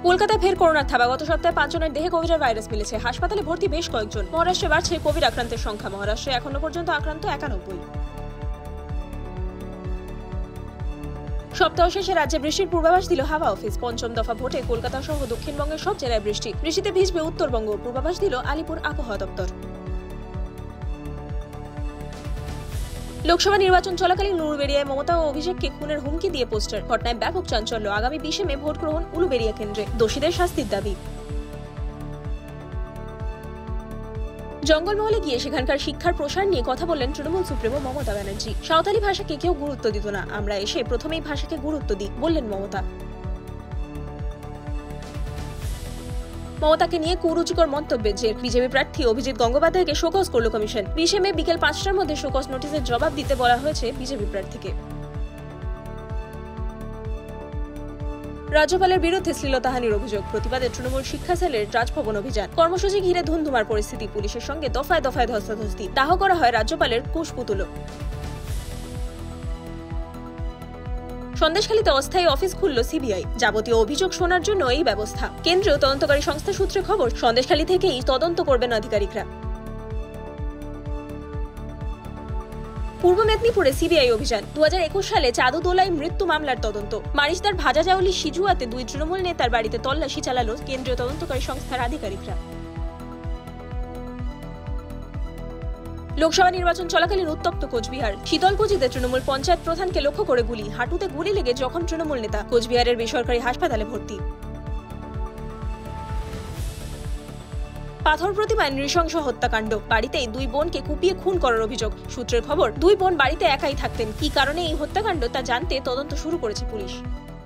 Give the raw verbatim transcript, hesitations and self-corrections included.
কলকাতায় ফের করোনার থাবা। গত সপ্তাহে পাঁচজনের দেহে কোভিডের ভাইরাস মিলেছে। হাসপাতালে ভর্তি বেশ কয়েকজন। মহারাষ্ট্রে বাড়ছে কোভিড আক্রান্তের সংখ্যা। মহারাষ্ট্রে এখনো পর্যন্ত আক্রান্ত একানব্বই। সপ্তাহ শেষে রাজ্যে বৃষ্টির পূর্বাভাস দিল হাওয়া অফিস। পঞ্চম দফা ভোটে কলকাতা সহ দক্ষিণবঙ্গের সব জেলায় বৃষ্টি। বৃষ্টিতে ভিজবে উত্তরবঙ্গ, পূর্বাভাস দিল আলিপুর আবহাওয়া দপ্তর। লোকসভা নির্বাচন চলাকালীন উলুবেড়িয়ায় মমতা ও অভিষেককে খুনের হুমকি দিয়ে পোস্টার। ঘটনায় ব্যাপক চাঞ্চল্য। আগামী বিশে মে ভোট গ্রহণ উলুবেড়িয়া কেন্দ্রে। দোষীদের শাস্তির দাবি। জঙ্গলমহলে গিয়ে সেখানকার শিক্ষার প্রসার নিয়ে কথা বললেন তৃণমূল সুপ্রিমো মমতা ব্যানার্জি। সাঁওতালি ভাষাকে কেউ গুরুত্ব দিত না, আমরা এসে প্রথমেই ভাষাকে গুরুত্ব দিই, বললেন মমতা। মমতাকে নিয়ে কুরুচিকর মন্তব্যের জের বিজেপি প্রার্থী অভিজিৎ গঙ্গোপাধ্যায়কে শোকজ করল কমিশন। বিশে মে বিকেল পাঁচটার মধ্যে শোকজ নোটিশের জবাব দিতে বলা হয়েছে বিজেপি প্রার্থীকে। রাজ্যপালের বিরুদ্ধে শ্লীলতাহানির অভিযোগ। প্রতিবাদে তৃণমূল শিক্ষা সেলের রাজভবন অভিযান। কর্মসূচি ঘিরে ধুন্ধুমার পরিস্থিতি। পুলিশের সঙ্গে দফায় দফায় ধস্তাধস্তি। দাহ করা হয় রাজ্যপালের কুশপুতুল। সন্দেশখালীতে অস্থায়ী অফিস খুলল সিবিআই। যাবতীয় অভিযোগ শোনার জন্য এই ব্যবস্থা। কেন্দ্রীয় তদন্তকারী সংস্থা সূত্রে খবর, সন্দেশখালী থেকেই তদন্ত করবেন আধিকারিকরা। পূর্ব মেদিনীপুরে সিবিআই অভিযান। দু হাজার একুশ সালে চাঁদু দোলাই মৃত্যু মামলার তদন্ত। মারিস্তার ভাজাজাউলি সিজুয়াতে দুই তৃণমূল নেতার বাড়িতে তল্লাশি চালালো কেন্দ্রীয় তদন্তকারী সংস্থার আধিকারিকরা। লোকসভা নির্বাচন চলাকালীন উত্তপ্ত কোচবিহার। শীতলকুচিতে তৃণমূল পঞ্চায়েত প্রধানকে লক্ষ্য করে গুলি। হাঁটুতে গুলি লেগে জখম তৃণমূল নেতা। কোচবিহারের বেসরকারি হাসপাতালে ভর্তি। পাথর প্রতিমায় নৃশংস হত্যাকাণ্ড। বাড়িতেই দুই বোনকে কুপিয়ে খুন করার অভিযোগ। সূত্রের খবর, দুই বোন বাড়িতে একাই থাকতেন। কি কারণে এই হত্যাকাণ্ড তা জানতে তদন্ত শুরু করেছে পুলিশ।